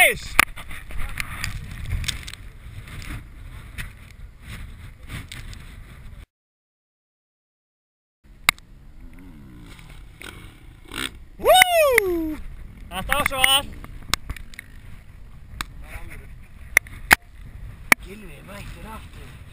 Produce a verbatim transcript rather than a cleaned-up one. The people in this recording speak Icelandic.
Freys! Woo! Þetta var svar. Gylfi mættur aftur.